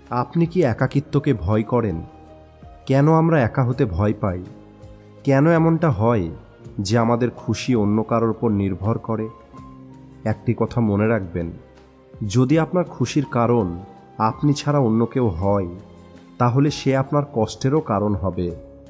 আপনি কি একাকিত্বকে ভয় করেন? কেন আমরা একা হতে ভয় পাই? কেন এমনটা হয় যে আমাদের খুশি অন্য কারোর উপর নির্ভর করে? একটি কথা মনে রাখবেন, যদি আপনার খুশির কারণ আপনি ছাড়া অন্য কেউ হয়, তাহলে সে আপনার কষ্টেরও কারণ হবে।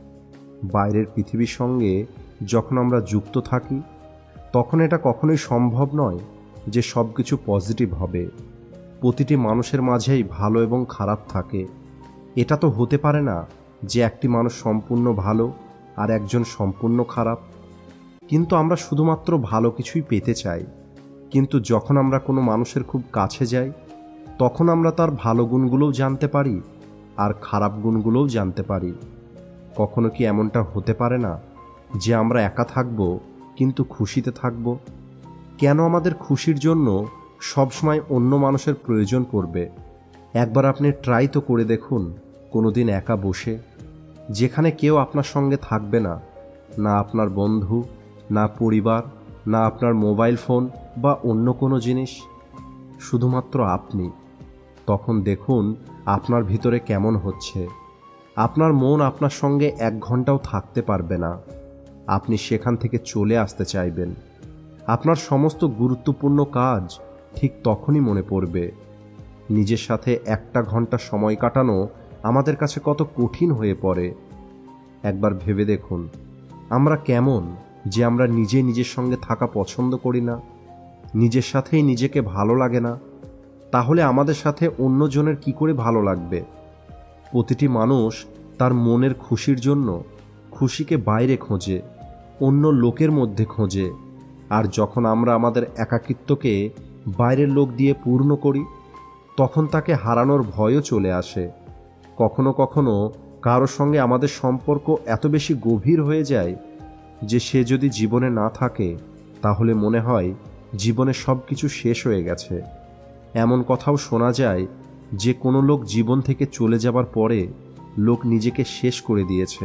বাইরের পৃথিবীর সঙ্গে যখন আমরা যুক্ত থাকি, তখন এটা কখনোই সম্ভব নয় যে সব কিছু পজিটিভ হবে। প্রতিটি মানুষের মাঝেই ভালো এবং খারাপ থাকে। এটা তো হতে পারে না যে একটি মানুষ সম্পূর্ণ ভালো আর একজন সম্পূর্ণ খারাপ। কিন্তু আমরা শুধুমাত্র ভালো কিছুই পেতে চাই। কিন্তু যখন আমরা কোনো মানুষের খুব কাছে যাই, তখন আমরা তার ভালো গুণগুলোও জানতে পারি আর খারাপ গুণগুলোও জানতে পারি। কখনো কি এমনটা হতে পারে না যে আমরা একা থাকব কিন্তু খুশিতে থাকব? কেন আমাদের খুশির জন্য সবসময় অন্য মানুষের প্রয়োজন পড়বে? একবার আপনি ট্রাই তো করে দেখুন কোনোদিন একা বসে, যেখানে কেউ আপনার সঙ্গে থাকবে না, না আপনার বন্ধু, না পরিবার, না আপনার মোবাইল ফোন বা অন্য কোনো জিনিস, শুধুমাত্র আপনি। তখন দেখুন আপনার ভিতরে কেমন হচ্ছে। আপনার মন আপনার সঙ্গে 1 ঘন্টাও থাকতে পারবে না। আপনি সেখান থেকে চলে আসতে চাইবেন। আপনার সমস্ত গুরুত্বপূর্ণ কাজ ঠিক তখনই মনে পড়বে। নিজের সাথে 1টা ঘন্টা সময় কাটানো আমাদের কাছে কত কঠিন হয়ে পড়ে। একবার ভেবে দেখুন, আমরা কেমন যে আমরা নিজের সঙ্গে থাকা পছন্দ করি না, নিজের সাথেই নিজেকে ভালো লাগে না। তাহলে আমাদের সাথে অন্যজনের কি করে ভালো লাগবে? প্রতিটি মানুষ তার মনের খুশির জন্য খুশিকে বাইরে খোঁজে, অন্য লোকের মধ্যে খোঁজে। আর যখন আমরা আমাদের একাকিত্বকে বাইরের লোক দিয়ে পূর্ণ করি, তখন তাকে হারানোর ভয়ও চলে আসে। কখনো কখনো কারোর সঙ্গে আমাদের সম্পর্ক এত বেশি গভীর হয়ে যায় যে সে যদি জীবনে না থাকে, তাহলে মনে হয় জীবনে সব কিছু শেষ হয়ে গেছে। এমন কথাও শোনা যায় যে কোনো লোক জীবন থেকে চলে যাবার পরে লোক নিজেকে শেষ করে দিয়েছে।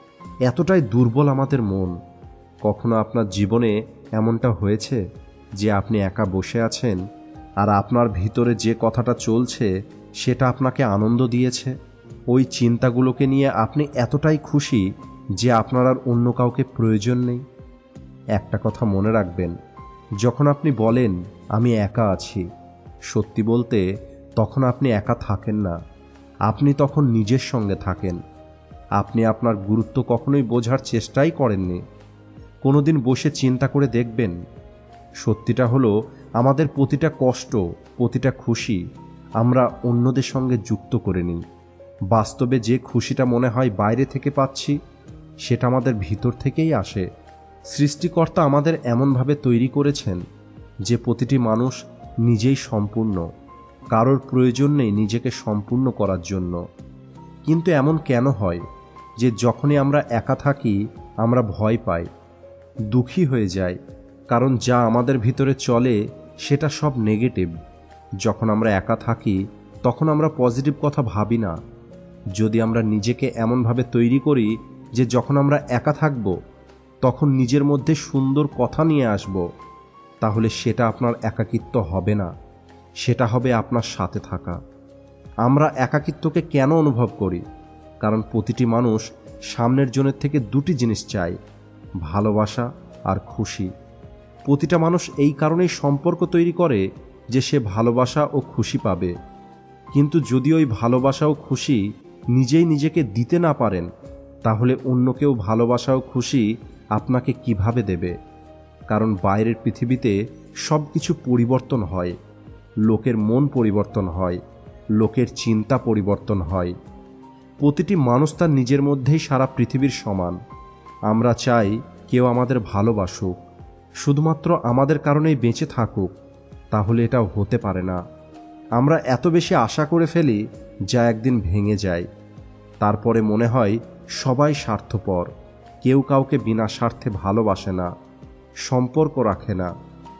এতটাই দুর্বল আমাদের মন। কখনো আপনার জীবনে এমনটা হয়েছে যে আপনি একা বসে আছেন আর আপনার ভিতরে যে কথাটা চলছে সেটা আপনাকে আনন্দ দিয়েছে? ওই চিন্তাগুলোকে নিয়ে আপনি এতটাই খুশি যে আপনার আর অন্য কাউকে প্রয়োজন নেই। একটা কথা মনে রাখবেন, যখন আপনি বলেন আমি একা আছি, সত্যি বলতে তখন আপনি একা থাকেন না। আপনি তখন নিজের সঙ্গে থাকেন। আপনি আপনার গুরুত্ব কখনোই বোঝার চেষ্টাই করেননি। কোনোদিন বসে চিন্তা করে দেখবেন, সত্যিটা হলো আমাদের প্রতিটা কষ্ট, প্রতিটা খুশি আমরা অন্যদের সঙ্গে যুক্ত করে নিই। বাস্তবে যে খুশিটা মনে হয় বাইরে থেকে পাচ্ছি, সেটা আমাদের ভিতর থেকেই আসে। সৃষ্টিকর্তা আমাদের এমনভাবে তৈরি করেছেন যে প্রতিটি মানুষ নিজেই সম্পূর্ণ। কারোর প্রয়োজন নেই নিজেকে সম্পূর্ণ করার জন্য। কিন্তু এমন কেন হয় যে যখনই আমরা একা থাকি আমরা ভয় পাই, দুঃখী হয়ে যাই? কারণ যা আমাদের ভিতরে চলে সেটা সব নেগেটিভ। যখন আমরা একা থাকি তখন আমরা পজিটিভ কথা ভাবি না। যদি আমরা নিজেকে এমনভাবে তৈরি করি যে যখন আমরা একা থাকব তখন নিজের মধ্যে সুন্দর কথা নিয়ে আসব, তাহলে সেটা আপনার একাকিত্ব হবে না, সেটা হবে আপনার সাথে থাকা। আমরা একাকিত্বকে কেন অনুভব করি? কারণ প্রতিটি মানুষ সামনের জনের থেকে 2টি জিনিস চায়, ভালোবাসা আর খুশি। প্রতিটা মানুষ এই কারণেই সম্পর্ক তৈরি করে যে সে ভালোবাসা ও খুশি পাবে। কিন্তু যদি ওই ভালোবাসা ও খুশি নিজেই নিজেকে দিতে না পারেন, তাহলে অন্য কেউ ভালোবাসা ও খুশি আপনাকে কিভাবে দেবে? কারণ বাইরের পৃথিবীতে সব কিছু পরিবর্তন হয়। লোকের মন পরিবর্তন হয়, লোকের চিন্তা পরিবর্তন হয়। প্রতিটি মানুষ তার নিজের মধ্যেই সারা পৃথিবীর সমান। আমরা চাই কেউ আমাদের ভালোবাসুক, শুধুমাত্র আমাদের কারণেই বেঁচে থাকুক, তাহলে এটাও হতে পারে না। আমরা এত বেশি আশা করে ফেলি যা একদিন ভেঙে যায়। তারপরে মনে হয় সবাই স্বার্থপর, কেউ কাউকে বিনা স্বার্থে ভালোবাসে না, সম্পর্ক রাখে না।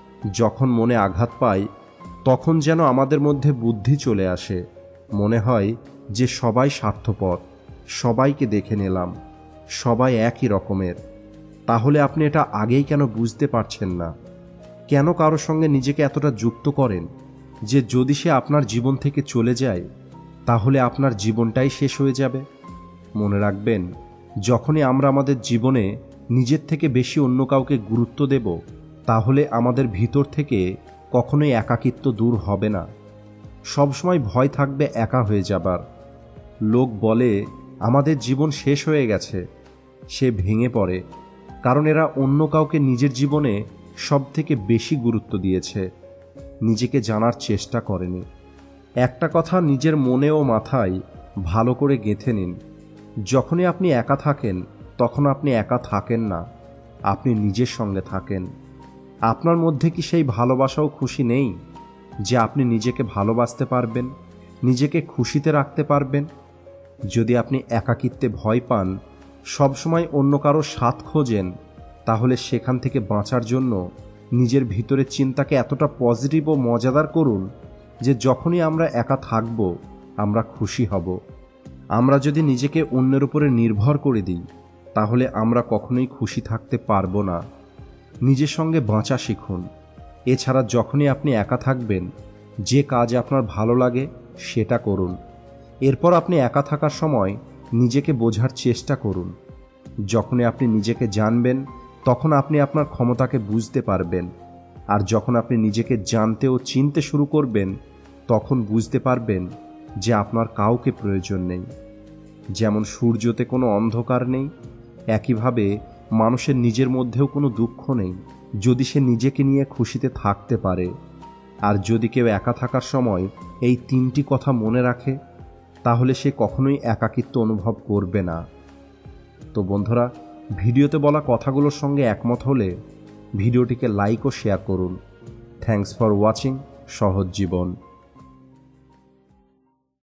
যখন মনে আঘাত পাই তখন যেন আমাদের মধ্যে বুদ্ধি চলে আসে। মনে হয় যে সবাই স্বার্থপর, সবাইকে দেখে নিলাম, সবাই একই রকমের। তাহলে আপনি এটা আগেই কেন বুঝতে পারছেন না? কেন কারোর সঙ্গে নিজেকে এতটা যুক্ত করেন যে যদি সে আপনার জীবন থেকে চলে যায় তাহলে আপনার জীবনটাই শেষ হয়ে যাবে। মনে রাখবেন, যখনই আমরা আমাদের জীবনে নিজের থেকে বেশি অন্য কাউকে গুরুত্ব দেব, তাহলে আমাদের ভিতর থেকে কখনোই একাকিত্ব দূর হবে না। সবসময় ভয় থাকবে একা হয়ে যাবার। লোক বলে আমাদের জীবন শেষ হয়ে গেছে, সে ভেঙে পড়ে, কারণ এরা অন্য কাউকে নিজের জীবনে সবথেকে বেশি গুরুত্ব দিয়েছে, নিজেকে জানার চেষ্টা করেনি। একটা কথা নিজের মনে ও মাথায় ভালো করে গেঁথে নিন, যখনই আপনি একা থাকেন তখন আপনি একা থাকেন না, আপনি নিজের সঙ্গে থাকেন। আপনার মধ্যে কি সেই ভালোবাসা ও খুশি নেই যে আপনি নিজেকে ভালোবাসতে পারবেন, নিজেকে খুশিতে রাখতে পারবেন? যদি আপনি একাকিত্বে ভয় পান, সবসময় অন্য কারো সাথ খোঁজেন, তাহলে সেখান থেকে বাঁচার জন্য নিজের ভিতরের চিন্তাকে এতটা পজিটিভ ও মজাদার করুন যে যখনই আমরা একা থাকব আমরা খুশি হব। আমরা যদি নিজেকে অন্যের উপরে নির্ভর করে দিই, তাহলে আমরা কখনোই খুশি থাকতে পারবো না। নিজের সঙ্গে বাঁচা শিখুন। এছাড়া যখনই আপনি একা থাকবেন, যে কাজ আপনার ভালো লাগে সেটা করুন। এরপর আপনি একা থাকার সময় নিজেকে বোঝার চেষ্টা করুন। যখনই আপনি নিজেকে জানবেন, তখন আপনি আপনার ক্ষমতাকে বুঝতে পারবেন। আর যখন আপনি নিজেকে জানতে ও চিনতে শুরু করবেন, তখন বুঝতে পারবেন যে আপনার কাউকে প্রয়োজন নেই। যেমন সূর্যতে কোনো অন্ধকার নেই, একইভাবে মানুষের নিজের মধ্যেও কোনো দুঃখ নেই, যদি সে নিজেকে নিয়ে খুশিতে থাকতে পারে। আর যদি কেউ একা থাকার সময় এই 3টি কথা মনে রাখে, তাহলে সে কখনোই একাকিত্ব অনুভব করবে না। তো বন্ধুরা, ভিডিওতে বলা কথাগুলোর সঙ্গে একমত হলে ভিডিওটিকে লাইক ও শেয়ার করুন। থ্যাঙ্কস ফর ওয়াচিং সহজ জীবন।